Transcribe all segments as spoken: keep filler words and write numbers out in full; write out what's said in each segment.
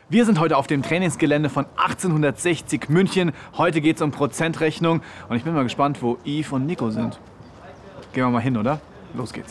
Wir sind heute auf dem Trainingsgelände von achtzehnhundertsechzig München. Heute geht es um Prozentrechnung und ich bin mal gespannt, wo Yves und Nico sind. Gehen wir mal hin, oder? Los geht's.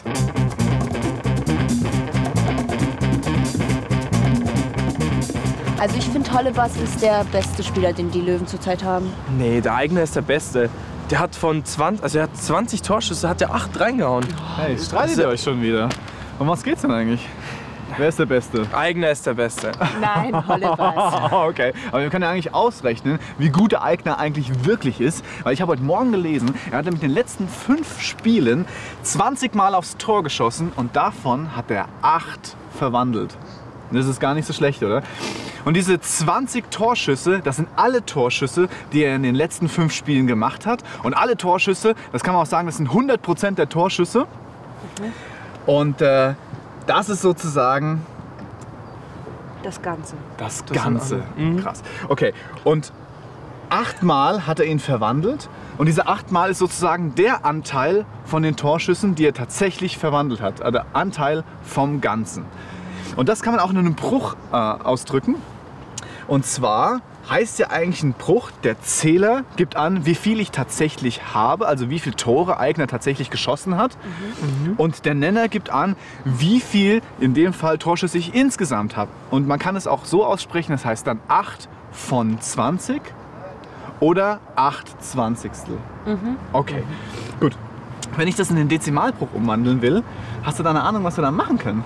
Also ich finde, Hollebas ist der beste Spieler, den die Löwen zurzeit haben. Nee, der Eigner ist der Beste. Der hat von zwanzig, also er hat zwanzig Torschüsse, hat er acht reingehauen. Hey, streitet ihr euch schon wieder? Um was geht's denn eigentlich? Wer ist der Beste? Eigner ist der Beste. Nein, Hollebas. Okay, aber wir können ja eigentlich ausrechnen, wie gut der Eigner eigentlich wirklich ist. Weil ich habe heute Morgen gelesen, er hat mit den letzten fünf Spielen zwanzig Mal aufs Tor geschossen und davon hat er acht verwandelt. Das ist gar nicht so schlecht, oder? Und diese zwanzig Torschüsse, das sind alle Torschüsse, die er in den letzten fünf Spielen gemacht hat. Und alle Torschüsse, das kann man auch sagen, das sind hundert Prozent der Torschüsse. Mhm. Und äh, das ist sozusagen das Ganze. das Das Ganze. Mhm. Krass. Okay, und achtmal hat er ihn verwandelt. Und diese achtmal ist sozusagen der Anteil von den Torschüssen, die er tatsächlich verwandelt hat. Also der Anteil vom Ganzen. Und das kann man auch in einem Bruch äh, ausdrücken. Und zwar heißt ja eigentlich ein Bruch, der Zähler gibt an, wie viel ich tatsächlich habe, also wie viele Tore Eigner tatsächlich geschossen hat. Mhm. Und der Nenner gibt an, wie viel, in dem Fall, Torschüsse ich insgesamt habe. Und man kann es auch so aussprechen, das heißt dann acht von zwanzig oder acht Zwanzigstel. Mhm. Okay, gut. Wenn ich das in den Dezimalbruch umwandeln will, hast du da eine Ahnung, was wir da machen können?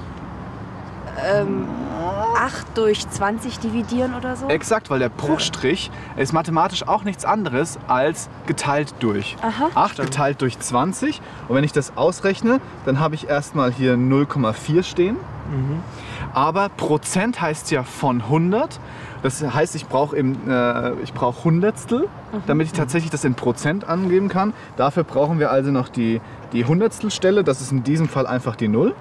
Ähm, acht durch zwanzig dividieren oder so? Exakt, weil der Bruchstrich ist mathematisch auch nichts anderes als geteilt durch. Aha. acht geteilt durch zwanzig. Und wenn ich das ausrechne, dann habe ich erstmal hier null Komma vier stehen. Mhm. Aber Prozent heißt ja von hundert. Das heißt, ich brauche äh, ich brauch Hundertstel, mhm. damit ich tatsächlich das in Prozent angeben kann. Dafür brauchen wir also noch die, die Hundertstelstelle. Das ist in diesem Fall einfach die null.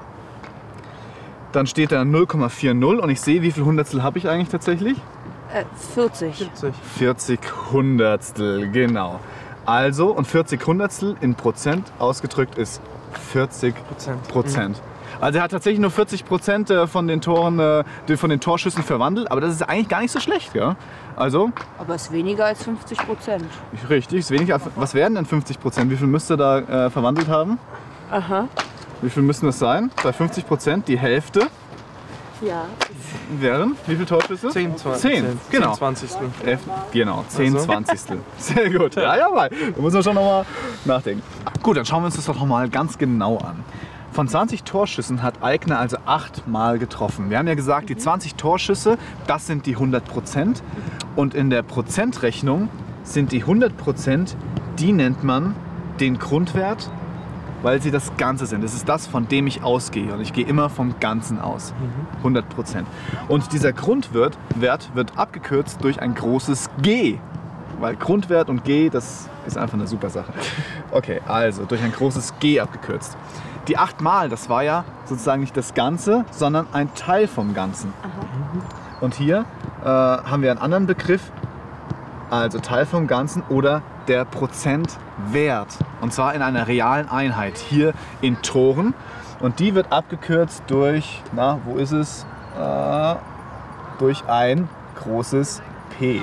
Dann steht da null Komma vierzig und ich sehe, wie viel Hundertstel habe ich eigentlich tatsächlich? Äh, vierzig. vierzig. vierzig Hundertstel, genau. Also, und vierzig Hundertstel in Prozent ausgedrückt ist vierzig Prozent. Mhm. Also er hat tatsächlich nur vierzig Prozent von den Toren, von den Torschüssen verwandelt, aber das ist eigentlich gar nicht so schlecht, ja? Also. Aber es ist weniger als fünfzig Prozent. Richtig, ist weniger. Was wären denn fünfzig Prozent? Wie viel müsste er da äh, verwandelt haben? Aha. Wie viel müssen das sein? Bei fünfzig Prozent die Hälfte. Ja. Wären wie viele Torschüsse? zehn, zwanzig. zehn, genau. zehn Zwanzigstel. Elf, genau, zehn Also. Zwanzigstel. Sehr gut. Ja, ja, mal. Da muss man schon noch mal nachdenken. Gut, dann schauen wir uns das doch noch mal ganz genau an. Von zwanzig Torschüssen hat Eigner also acht Mal getroffen. Wir haben ja gesagt, die zwanzig Torschüsse, das sind die hundert Prozent. Und in der Prozentrechnung sind die hundert Prozent, die nennt man den Grundwert, weil sie das Ganze sind. Das ist das, von dem ich ausgehe. Und ich gehe immer vom Ganzen aus. hundert Prozent. Und dieser Grundwert Wert wird abgekürzt durch ein großes G. Weil Grundwert und G, das ist einfach eine super Sache. Okay, also durch ein großes G abgekürzt. Die acht Mal, das war ja sozusagen nicht das Ganze, sondern ein Teil vom Ganzen. Aha. Und hier äh, haben wir einen anderen Begriff, also Teil vom Ganzen oder der Prozentwert. Und zwar in einer realen Einheit, hier in Toren. Und die wird abgekürzt durch, na, wo ist es? Äh, durch ein großes P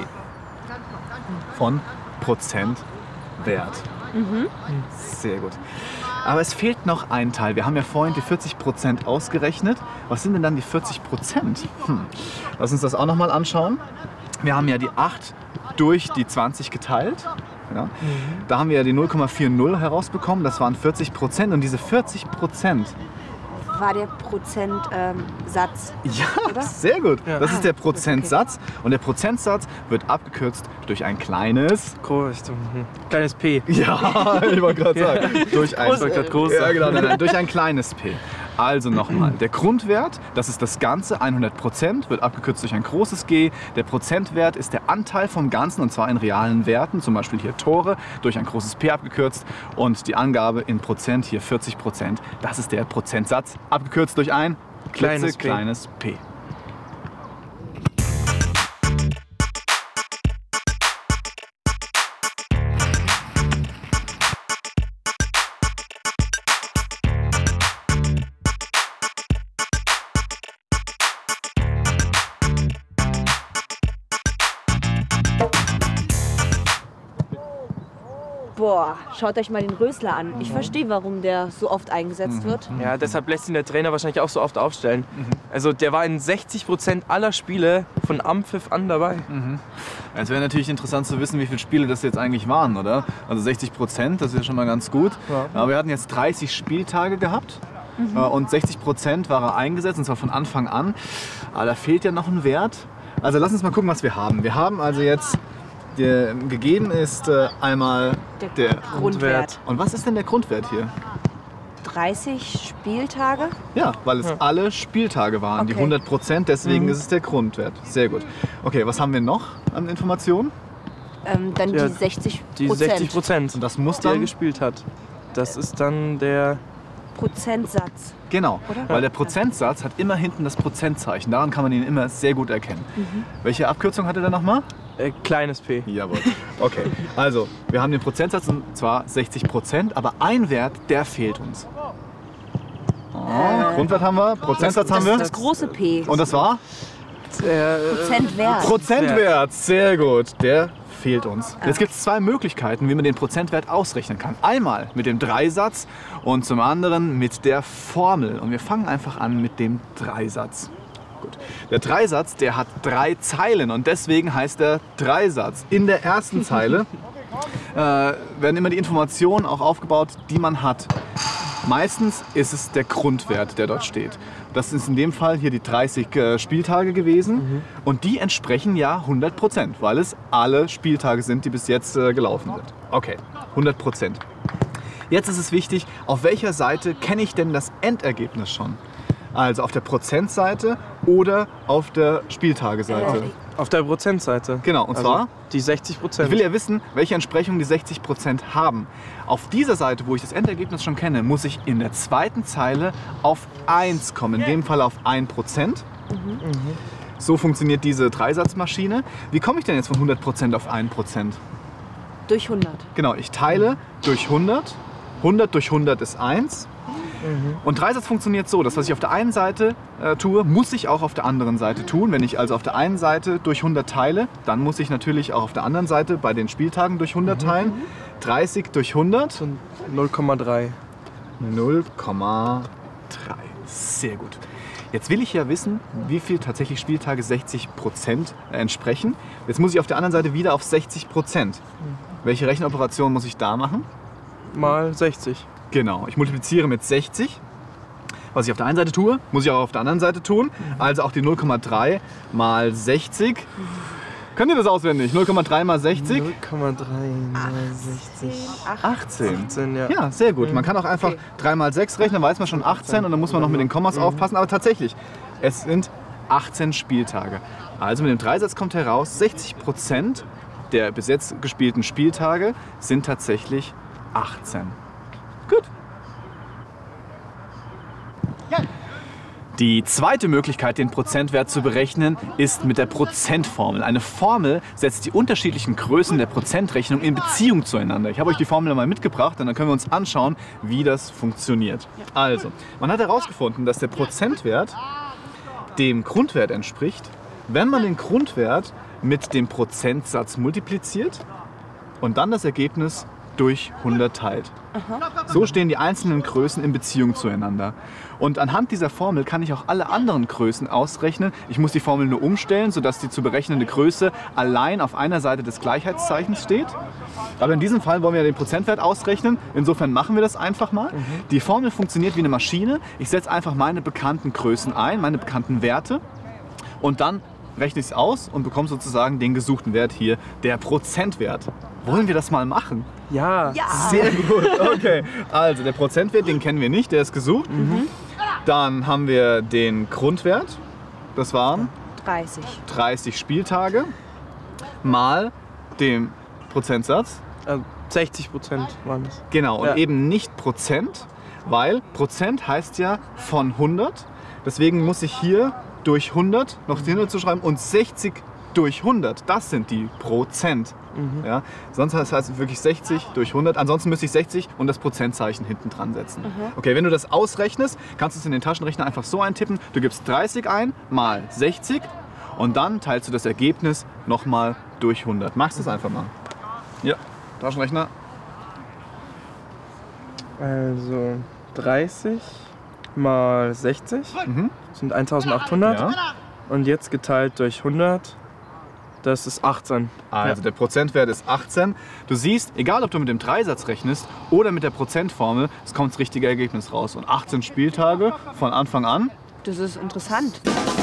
von Prozentwert. Mhm. Sehr gut. Aber es fehlt noch ein Teil. Wir haben ja vorhin die vierzig Prozent ausgerechnet. Was sind denn dann die vierzig Prozent? Hm. Lass uns das auch noch mal anschauen. Wir haben ja die acht durch die zwanzig geteilt. Ja. Mhm. Da haben wir ja die null Komma vierzig herausbekommen. Das waren vierzig Prozent. Und diese vierzig Prozent war der Prozentsatz. Ähm, ja, oder? Sehr gut. Ja. Das Ah, ist der gut, Prozentsatz. Und der Prozentsatz wird abgekürzt durch ein kleines... Groß, mhm. Kleines P. Ja, ich wollte gerade sagen. Durch ein, Groß, äh, groß. ja, genau, nein, nein, durch ein kleines P. Also nochmal, der Grundwert, das ist das Ganze, hundert Prozent, wird abgekürzt durch ein großes G. Der Prozentwert ist der Anteil vom Ganzen, und zwar in realen Werten, zum Beispiel hier Tore, durch ein großes P abgekürzt. Und die Angabe in Prozent, hier vierzig Prozent, das ist der Prozentsatz, abgekürzt durch ein Kleines P. kleines P. Boah, schaut euch mal den Rösler an. Ich verstehe, warum der so oft eingesetzt wird. Ja, deshalb lässt ihn der Trainer wahrscheinlich auch so oft aufstellen. Also der war in sechzig Prozent aller Spiele von Ampfiff an dabei. Es wäre natürlich interessant zu wissen, wie viele Spiele das jetzt eigentlich waren, oder? Also sechzig Prozent, das ist ja schon mal ganz gut. Ja. Aber wir hatten jetzt dreißig Spieltage gehabt äh, und sechzig Prozent war er eingesetzt, und zwar von Anfang an. Aber da fehlt ja noch ein Wert. Also lass uns mal gucken, was wir haben. Wir haben also jetzt, der, gegeben ist äh, einmal Der, der... Grundwert. Und was ist denn der Grundwert hier? dreißig Spieltage. Ja, weil es alle Spieltage waren, die Okay. hundert Prozent, deswegen ist es der Grundwert. Sehr gut. Okay, was haben wir noch an Informationen? Ähm, dann Ja, die sechzig Die sechzig Prozent, Und das muss die er dann... gespielt hat. Das ist dann der... Prozentsatz. Genau, Oder? weil der Prozentsatz hat immer hinten das Prozentzeichen. Daran kann man ihn immer sehr gut erkennen. Welche Abkürzung hatte der nochmal? Äh, kleines P. Jawohl. Okay, also wir haben den Prozentsatz, und zwar sechzig Prozent, aber ein Wert, der fehlt uns. Oh, Grundwert haben wir, Prozentsatz Das haben ist wir. das große P. Und das war? Äh, Prozentwert. Prozentwert, sehr gut. Der fehlt uns. Jetzt gibt es zwei Möglichkeiten, wie man den Prozentwert ausrechnen kann. Einmal mit dem Dreisatz und zum anderen mit der Formel. Und wir fangen einfach an mit dem Dreisatz. Gut. Der Dreisatz, der hat drei Zeilen und deswegen heißt er Dreisatz. In der ersten Zeile äh, werden immer die Informationen auch aufgebaut, die man hat. Meistens ist es der Grundwert, der dort steht. Das ist in dem Fall hier die dreißig äh, Spieltage gewesen. Mhm. Und die entsprechen ja hundert Prozent, weil es alle Spieltage sind, die bis jetzt äh, gelaufen sind. Okay, hundert Prozent. Jetzt ist es wichtig, auf welcher Seite kenne ich denn das Endergebnis schon? Also auf der Prozentseite oder auf der Spieltageseite? Äh, auf der Prozentseite. Genau, und Also zwar? die sechzig Prozent. Ich will ja wissen, welche Entsprechung die sechzig Prozent haben. Auf dieser Seite, wo ich das Endergebnis schon kenne, muss ich in der zweiten Zeile auf eins kommen, in dem Fall auf ein Prozent. So funktioniert diese Dreisatzmaschine. Wie komme ich denn jetzt von hundert Prozent auf ein Prozent? Durch hundert. Genau, ich teile durch hundert. hundert durch hundert ist eins. Und Dreisatz funktioniert so, dass was ich auf der einen Seite äh, tue, muss ich auch auf der anderen Seite tun. Wenn ich also auf der einen Seite durch hundert teile, dann muss ich natürlich auch auf der anderen Seite bei den Spieltagen durch hundert teilen. dreißig durch hundert. Und null Komma drei. null Komma drei. Sehr gut. Jetzt will ich ja wissen, wie viel tatsächlich Spieltage sechzig Prozent entsprechen. Jetzt muss ich auf der anderen Seite wieder auf sechzig Prozent. Welche Rechenoperation muss ich da machen? Mal sechzig. Genau, ich multipliziere mit sechzig. Was ich auf der einen Seite tue, muss ich auch auf der anderen Seite tun. Also auch die null Komma drei mal sechzig. Könnt ihr das auswendig? null Komma drei mal sechzig? null Komma drei mal sechzig. achtzehn. achtzehn, ja. Ja, sehr gut. Man kann auch einfach Okay. drei mal sechs rechnen, dann weiß man schon achtzehn und dann muss man noch mit den Kommas aufpassen. Aber tatsächlich, es sind achtzehn Spieltage. Also mit dem Dreisatz kommt heraus, sechzig Prozent der bis jetzt gespielten Spieltage sind tatsächlich achtzehn. Gut. Die zweite Möglichkeit, den Prozentwert zu berechnen, ist mit der Prozentformel. Eine Formel setzt die unterschiedlichen Größen der Prozentrechnung in Beziehung zueinander. Ich habe euch die Formel mal mitgebracht und dann können wir uns anschauen, wie das funktioniert. Also, man hat herausgefunden, dass der Prozentwert dem Grundwert entspricht, wenn man den Grundwert mit dem Prozentsatz multipliziert und dann das Ergebnis durch hundert teilt. So stehen die einzelnen Größen in Beziehung zueinander. Und anhand dieser Formel kann ich auch alle anderen Größen ausrechnen. Ich muss die Formel nur umstellen, sodass die zu berechnende Größe allein auf einer Seite des Gleichheitszeichens steht. Aber in diesem Fall wollen wir ja den Prozentwert ausrechnen. Insofern machen wir das einfach mal. Die Formel funktioniert wie eine Maschine. Ich setze einfach meine bekannten Größen ein, meine bekannten Werte. Und dann rechne ich es aus und bekomme sozusagen den gesuchten Wert hier, der Prozentwert. Wollen wir das mal machen? Ja. Sehr gut, okay. Also der Prozentwert, den kennen wir nicht, der ist gesucht. Dann haben wir den Grundwert, das waren dreißig. dreißig Spieltage, mal den Prozentsatz. Äh, sechzig Prozent waren es. Genau, und Ja. eben nicht Prozent, weil Prozent heißt ja von hundert. Deswegen muss ich hier durch hundert noch hinter zu schreiben und sechzig durch hundert, das sind die Prozent. Ja, sonst heißt es wirklich sechzig durch hundert. Ansonsten müsste ich sechzig und das Prozentzeichen hinten dran setzen. Okay, wenn du das ausrechnest, kannst du es in den Taschenrechner einfach so eintippen. Du gibst dreißig ein mal sechzig und dann teilst du das Ergebnis nochmal durch hundert. Machst du es einfach mal. Ja, Taschenrechner. Also dreißig mal sechzig Mhm. sind eintausendachthundert. Ja. Und jetzt geteilt durch hundert, das ist achtzehn. Also der Prozentwert ist achtzehn. Du siehst, egal ob du mit dem Dreisatz rechnest oder mit der Prozentformel, es kommt das richtige Ergebnis raus. Und achtzehn Spieltage von Anfang an. Das ist interessant.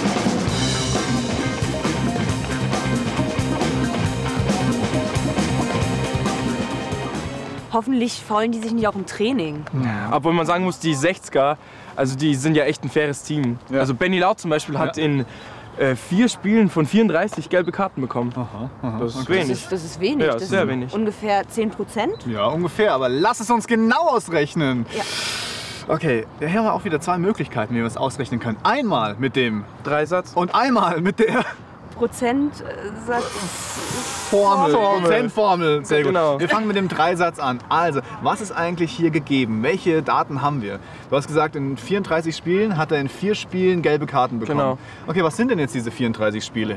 Hoffentlich faulen die sich nicht auch im Training. Obwohl man sagen muss, die sechziger, also die sind ja echt ein faires Team. Ja. Also Benny Laut zum Beispiel hat Ja. in äh, vier Spielen von vierunddreißig gelbe Karten bekommen. Aha, aha. Das ist Okay. Das wenig. ist, das ist wenig. Ja, das sehr sind wenig. Ungefähr zehn Prozent. Ja, ungefähr, aber lass es uns genau ausrechnen. Ja. Okay, hier haben wir auch wieder zwei Möglichkeiten, wie wir es ausrechnen können. Einmal mit dem Dreisatz. und einmal mit der Prozentsatz. Formel. Formel. Prozentformel. Sehr gut. Genau. Wir fangen mit dem Dreisatz an. Also, was ist eigentlich hier gegeben? Welche Daten haben wir? Du hast gesagt, in vierunddreißig Spielen hat er in vier Spielen gelbe Karten bekommen. Genau. Okay, was sind denn jetzt diese vierunddreißig Spiele?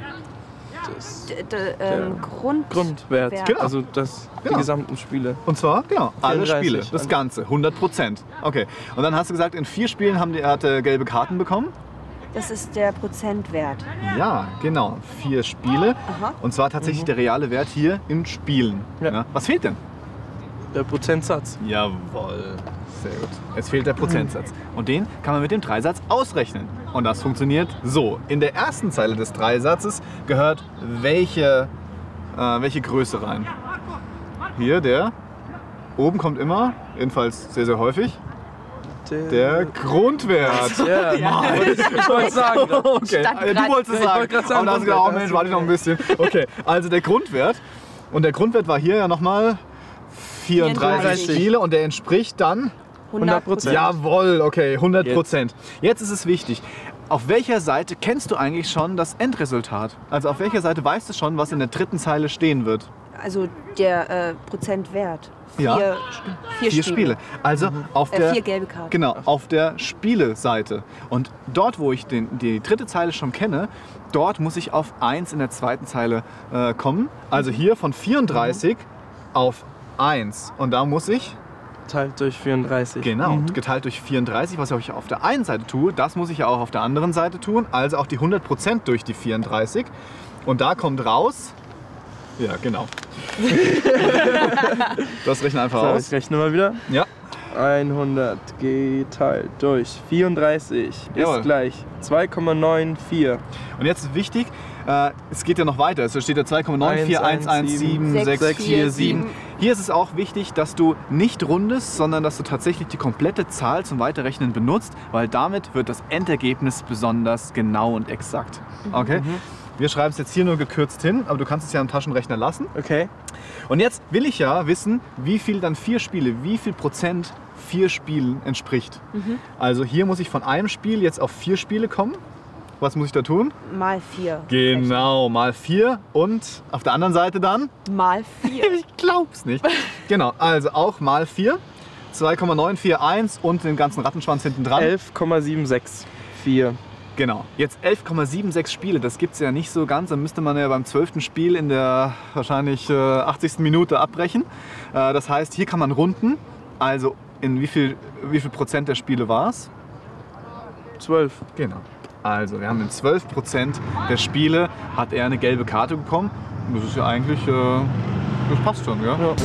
Das D d ähm, Grund Grundwert. Wert. Genau. Also das, Genau. die gesamten Spiele. Und zwar, genau, alle vierunddreißig. Spiele. Das Ganze. hundert Prozent. Okay. Und dann hast du gesagt, in vier Spielen haben die, er hat er gelbe Karten bekommen? Das ist der Prozentwert. Ja, genau. Vier Spiele. Aha. Und zwar tatsächlich der reale Wert hier in Spielen. Ja. Ja. Was fehlt denn? Der Prozentsatz. Jawohl. Sehr gut. Es fehlt der Prozentsatz. Und den kann man mit dem Dreisatz ausrechnen. Und das funktioniert so. In der ersten Zeile des Dreisatzes gehört welche, äh, welche Größe rein? Hier der. Oben kommt immer, jedenfalls sehr, sehr häufig, der Grundwert. Ja, ich wollte sagen. Okay, Stand äh, du grad- wolltest es ich sagen. wollte grad sagen, Aber da hast du gedacht, oh Grundwert, Mensch, hast warte du noch ein bisschen. Okay, also der Grundwert. Und der Grundwert war hier ja nochmal vierunddreißig vierunddreißig. Spiele und der entspricht dann hundert Prozent. Jawohl, okay, hundert Prozent. Jetzt ist es wichtig. Auf welcher Seite kennst du eigentlich schon das Endresultat? Also auf welcher Seite weißt du schon, was in der dritten Zeile stehen wird? Also der äh, Prozentwert. Vier, Ja. vier, Vier Spiele. Spiele. Also auf Äh, der vier gelbe Karten. Genau, auf der Spiele-Seite. Und dort, wo ich den, die dritte Zeile schon kenne, dort muss ich auf eins in der zweiten Zeile äh, kommen. Also hier von vierunddreißig auf eins. Und da muss ich, Teilt durch vierunddreißig. genau, Mhm. geteilt durch vierunddreißig, was ich auf der einen Seite tue, das muss ich ja auch auf der anderen Seite tun. Also auch die hundert Prozent durch die vierunddreißig. Und da kommt raus, ja genau. Das rechne einfach So, aus. ich rechne mal wieder. Ja. hundert geteilt durch vierunddreißig Jawohl. ist gleich zwei Komma vierundneunzig. Und jetzt ist wichtig, äh, es geht ja noch weiter. Es steht ja zwei Komma neun vier eins eins sieben sechs vier sieben. Hier ist es auch wichtig, dass du nicht rundest, sondern dass du tatsächlich die komplette Zahl zum Weiterrechnen benutzt, weil damit wird das Endergebnis besonders genau und exakt. Okay? Wir schreiben es jetzt hier nur gekürzt hin, aber du kannst es ja am Taschenrechner lassen. Okay. Und jetzt will ich ja wissen, wie viel dann vier Spiele, wie viel Prozent vier Spielen entspricht. Also hier muss ich von einem Spiel jetzt auf vier Spiele kommen. Was muss ich da tun? Mal vier. Genau, mal vier und auf der anderen Seite dann? Mal vier. Ich glaub's nicht. Genau, also auch mal vier, zwei Komma neun vier eins und den ganzen Rattenschwanz hinten dran. elf Komma siebenundsechzig vier. Genau. Jetzt elf Komma siebenundsechzig Spiele, das gibt's ja nicht so ganz. Dann müsste man ja beim zwölften Spiel in der wahrscheinlich äh, achtzigsten Minute abbrechen. Äh, das heißt, hier kann man runden. Also in wie viel, wie viel Prozent der Spiele war's? zwölf. Genau. Also wir haben in zwölf Prozent der Spiele hat er eine gelbe Karte bekommen. Das ist ja eigentlich, äh, das passt schon, ja? Ja.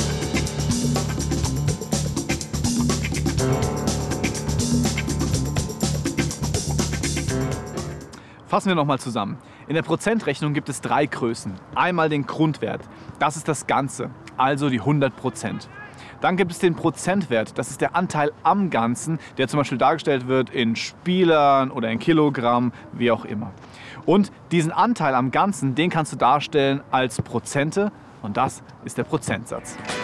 Fassen wir nochmal zusammen. In der Prozentrechnung gibt es drei Größen. Einmal den Grundwert, das ist das Ganze, also die hundert Prozent. Dann gibt es den Prozentwert, das ist der Anteil am Ganzen, der zum Beispiel dargestellt wird in Spielern oder in Kilogramm, wie auch immer. Und diesen Anteil am Ganzen, den kannst du darstellen als Prozente und das ist der Prozentsatz.